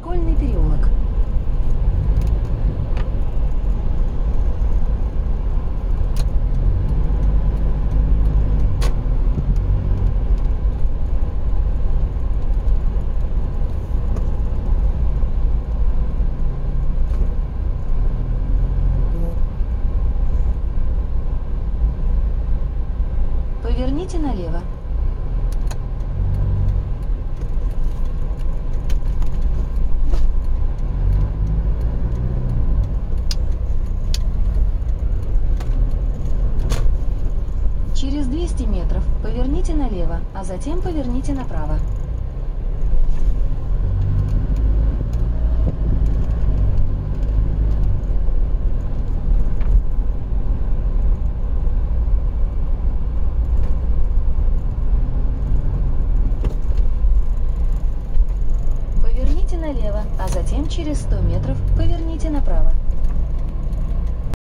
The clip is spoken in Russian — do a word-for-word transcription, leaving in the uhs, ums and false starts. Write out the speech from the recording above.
Школьный переулок. Поверните налево. Через двести метров поверните налево, а затем поверните направо. Поверните налево, а затем через сто метров поверните направо.